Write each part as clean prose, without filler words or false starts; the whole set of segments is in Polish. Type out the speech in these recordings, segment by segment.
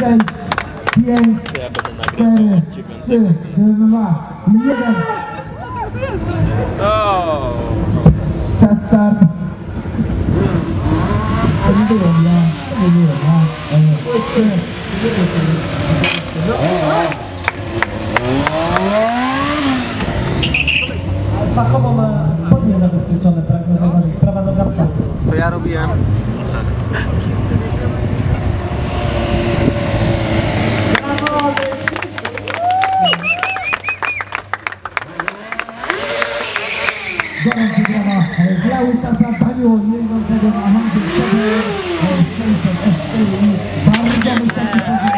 6, 5, 4, 3, 2, 1. Czas start. Nie byłem ja. Fachowo ma spodnie zabezpieczone, pragnę zauważyć, prawa noga w prawo. To ja robiłem. Gorący brawa dla Łukasza Daniło, jeżdżącego na Hondzie 600 STI. Bardzo wysoki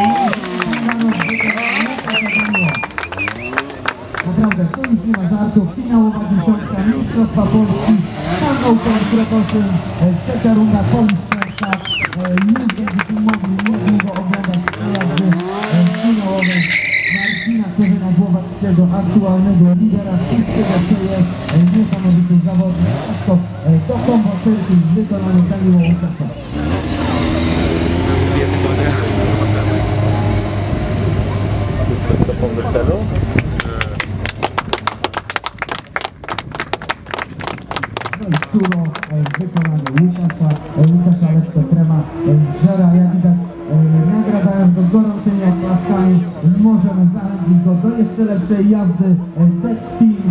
poziom. Naprawdę, to już nie ma żartów. Finałowa dziesiątka Mistrzostwa Polski. Stan Open Krotosyn. Trzecia runda Polska. Już będziecie mogli niedługo oglądać przejazdy finałowe Marcina Korzyna-Głowackiego, aktualnego lidera wszystkiego, co jest niesamowity zawodnik. To kombo Circle w wykonaniu Daniela Łukasza. Jest to stopą do celu? No i czuro w wykonaniu Łukasza lekko trema zżera, jak widać, nagradając go gorącymi oklaskami, możemy zachęcić go do jeszcze lepszej jazdy. Back spin.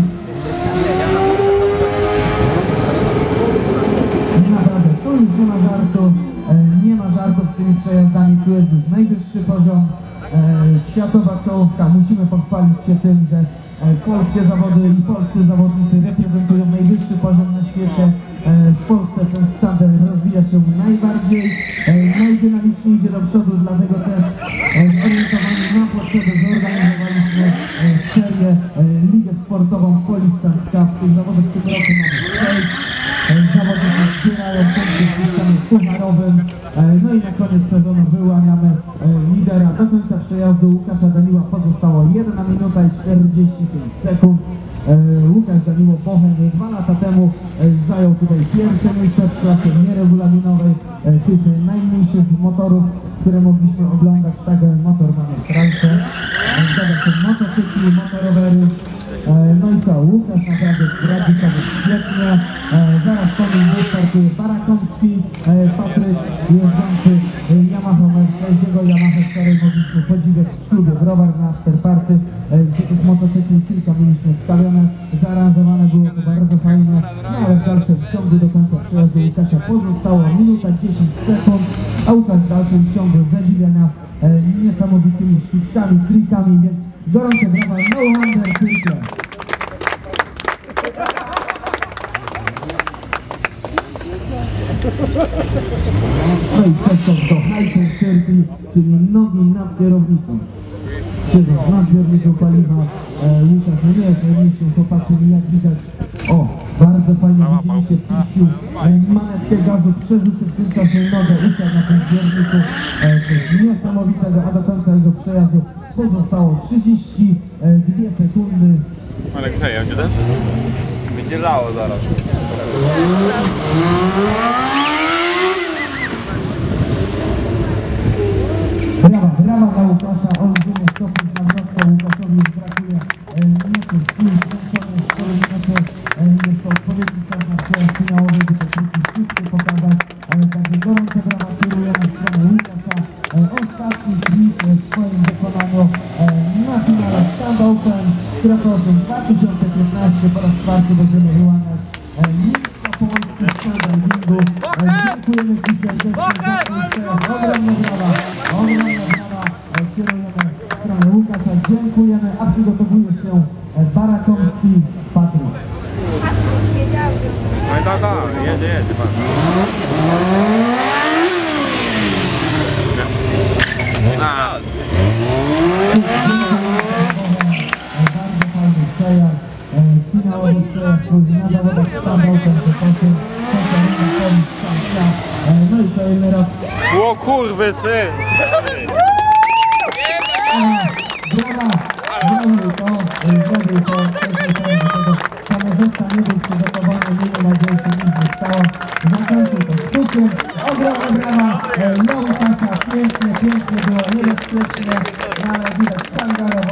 Naprawdę, tu już nie ma żartów, z tymi przejazdami, tu jest już najwyższy poziom, światowa czołówka. Musimy pochwalić się tym, że polskie zawody i polscy zawodnicy reprezentują najwyższy poziom na świecie. W Polsce ten standard rozwija się najbardziej, najdynamiczniej idzie do przodu, dlatego też zorientowani na potrzeby zorganizowaliśmy serię, ligę sportową Polistant Cup. W tych zawodach w tym roku mamy 6. Zawodnicy zbierają punkty w systemie pucharowym. No i na koniec sezonu wyłaniamy lidera. Do końca przejazdu Łukasza Daniła pozostało 1 minuta i 45 sekund. Łukasz Daniło Bochen 2 lata temu zajął tutaj pierwsze miejsce w klasie nieregulaminowej tych najmniejszych motorów, które mogliśmy oglądać. Tak, motor mamy w trasce. Zgadza się, motocykli, motorowery. No i co, Łukasz naprawdę radzi sobie świetnie. Zaraz po nim wystartuje Barakomski, Patryk jeżdżący Yamaha M6, jego Yamaha, której mogliśmy podziwiać w klubie Browar na afterparty, gdzie tych motocykli kilka mieliśmy wstawione, zaaranżowane było to bardzo fajnie, no ale w dalszym ciągu do końca przejazdu Łukasza pozostało minuta 10 sekund, a Łukasz w dalszym ciągu zadziwia nas niesamowitymi sztuczkami, trikami, więc gorące brawa, no wonder Circle. No i przeskok do High Circle, czyli nogi nad kierownicą. Siedząc na zbiorniku paliwa, Łukasz nie jest najmniejszym chłopakiem, jak widać. O, bardzo fajnie widzieliście, puścił manetkę gazu, przerzucił w tym czasie nogę, usiadł na tym zbiorniku. Coś niesamowitego, a do końca jego przejazdu pozostało 32 sekundy. Alekseja, gdzie też? Będzie lało zaraz. Brawa dla Łukasza, olbrzymie stopień nawrotka. Łukaszowi już brakuje nieco sił, zmęczony z kolei nieco jest to odpowiedni czas na przejazd finałowy, by te triki wszystkie pokazać. Także gorące brawa kierujemy w stronę Łukasza. Ostatni trik w swoim wykonaniu na finale Stand Open Krotosyn 2015. Po raz czwarty będziemy wyłaniać mistrza Polski w skydrivingu. Dziękujemy Ci serdecznie za ten przejazd. Ogromne brawa kierujemy w stronę Łukasza. Dziękujemy, a przygotowuje się Barakomski Patryk. No i tak, jedzie pan. Bardzo fajny przejazd, finałowy przejazd, który na zawodach standał ten sposób, no i kolejny raz. O kurwy syn! Zrobił to, kamerzysta nie był przygotowany, nie nadzieję się nic nie stało, zakończył to sztukiem, ogromne brawa, dla Łukasza, pięknie, pięknie, było niebezpiecznie, ale widać Kangaro